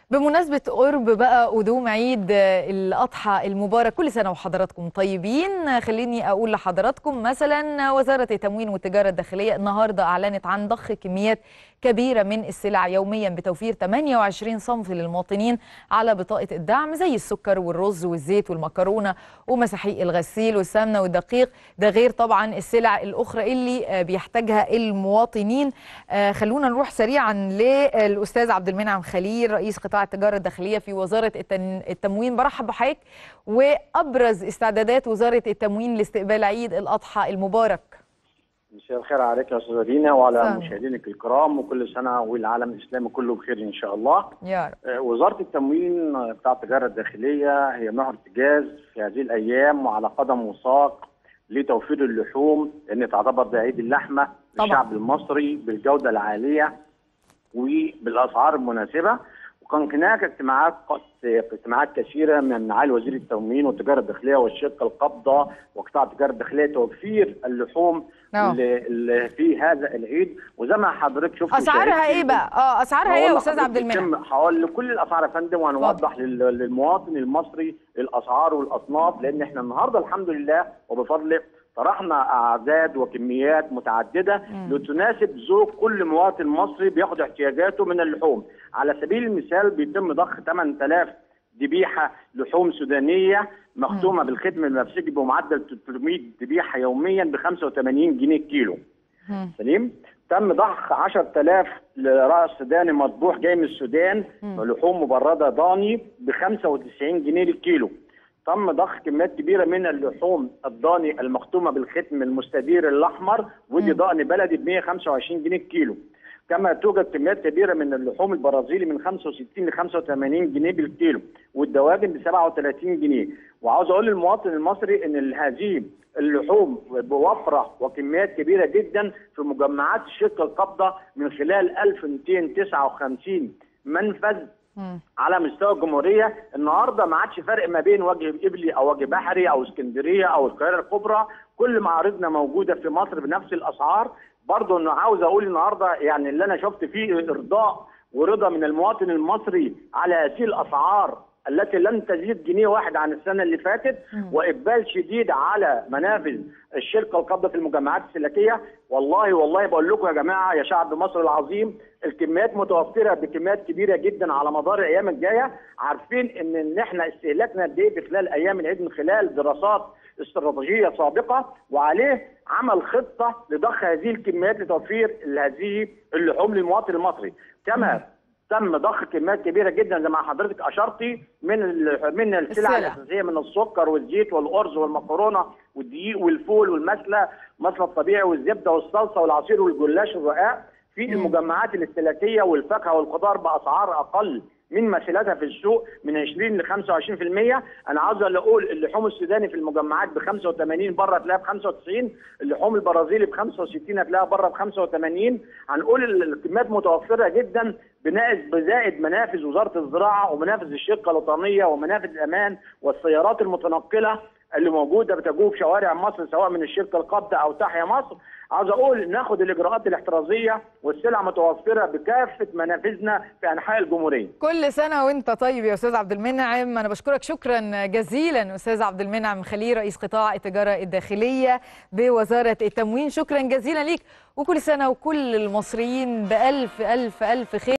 بمناسبة قرب بقى قدوم عيد الأضحى المبارك، كل سنة وحضراتكم طيبين. خليني أقول لحضراتكم مثلا وزارة التموين والتجارة الداخلية النهاردة أعلنت عن ضخ كميات كبيرة من السلع يوميا بتوفير 28 صنف للمواطنين على بطاقة الدعم، زي السكر والرز والزيت والمكرونة ومساحيق الغسيل والسمنة والدقيق. ده غير طبعا السلع الأخرى اللي بيحتاجها المواطنين. خلونا نروح سريعا للأستاذ عبد المنعم خليل، رئيس قطاع التجارة الداخلية في وزارة التموين. برحب بحضرتك. وأبرز استعدادات وزارة التموين لاستقبال عيد الأضحى المبارك. مساء الخير عليك يا استاذه دينا وعلى مشاهدينك الكرام، وكل سنه والعالم الاسلامي كله بخير ان شاء الله. يا رب. وزاره التموين بتاع التجاره الداخليه هي محور اتجاز في هذه الايام وعلى قدم وساق لتوفير اللحوم، لان تعتبر ده عيد اللحمه للشعب المصري بالجوده العاليه وبالاسعار المناسبه. وكان هناك اجتماعات كثيره من معالي وزير التموين والتجاره الداخليه والشركه القابضه وقطاع التجاره الداخليه توفير اللحوم اللي في هذا العيد. وزي ما حضرتك شفت اسعارها ايه بقى؟ اسعارها ايه يا استاذ عبد المنعم؟ هقول لكل الاسعار يا فندم، وهنوضح للمواطن المصري الاسعار والاصناف، لان احنا النهارده الحمد لله وبفضل طرحنا اعداد وكميات متعدده لتناسب ذوق كل مواطن مصري بياخد احتياجاته من اللحوم. على سبيل المثال بيتم ضخ 8000 ذبيحه لحوم سودانيه مختومه بالختم البنفسجي بمعدل 300 ذبيحه يوميا ب 85 جنيه الكيلو. سليم. تم ضخ 10000 لراس سوداني مذبوح جاي من السودان ولحوم مبرده ضاني ب 95 جنيه للكيلو. تم ضخ كميات كبيره من اللحوم الضاني المختومه بالختم المستدير الاحمر، ودي ضأن بلدي ب 125 جنيه الكيلو. كما توجد كميات كبيره من اللحوم البرازيلي من 65 ل 85 جنيه بالكيلو، والدواجن ب 37 جنيه. وعاوز اقول للمواطن المصري ان هذه اللحوم بوفره وكميات كبيره جدا في مجمعات الشركه القابضه من خلال 1259 منفذ على مستوى الجمهوريه. النهارده ما عادش فرق ما بين وجه قبلي او وجه بحري او اسكندريه او القاهره الكبرى، كل معارضنا موجوده في مصر بنفس الاسعار. برضه انه عاوز اقول النهارده يعني اللي انا شفت فيه ارضاء ورضا من المواطن المصري على هذه الاسعار التي لن تزيد جنيه واحد عن السنه اللي فاتت، واقبال شديد على منافذ الشركه القابضه في المجمعات السلكيه. والله بقول لكم يا جماعه يا شعب مصر العظيم، الكميات متوفره بكميات كبيره جدا على مدار الايام الجايه. عارفين ان احنا استهلاكنا قد ايه في خلال ايام العيد من خلال دراسات استراتيجيه سابقه، وعليه عمل خطه لضخ هذه الكميات لتوفير هذه اللحوم للمواطن المصري. كما تم ضخ كميات كبيره جدا زي ما حضرتك اشرتي من السلع الاساسيه، من السكر والزيت والارز والمكرونه والدقيق والفول والمسله الطبيعي والزبده والصلصه والعصير والجلاش الرقاق في المجمعات الاستهلاكيه والفاكهه والخضار باسعار اقل من مثيلاتها في السوق من 20 ل 25%. انا عاوز اقول اللحوم السوداني في المجمعات ب 85 بره تلاقيها ب 95، اللحوم البرازيلي ب 65 هتلاقيها بره ب 85. هنقول الكميات متوفره جدا بزائد منافذ وزاره الزراعه ومنافذ الشركه الوطنيه ومنافذ الامان والسيارات المتنقله اللي موجوده بتجوب شوارع مصر سواء من الشركه القابضه او تحيا مصر. عاوز اقول ناخد الاجراءات الاحترازيه والسلع متوفره بكافه منافذنا في انحاء الجمهوريه. كل سنه وانت طيب يا استاذ عبد المنعم. انا بشكرك شكرا جزيلا استاذ عبد المنعم خليل، رئيس قطاع التجاره الداخليه بوزاره التموين. شكرا جزيلا ليك، وكل سنه وكل المصريين بالف الف الف خير.